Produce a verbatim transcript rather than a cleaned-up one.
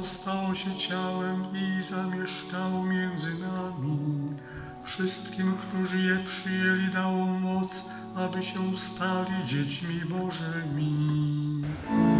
stało się ciałem i zamieszkało między nami. Wszystkim, którzy je przyjęli, dało moc, aby się stali dziećmi Bożymi.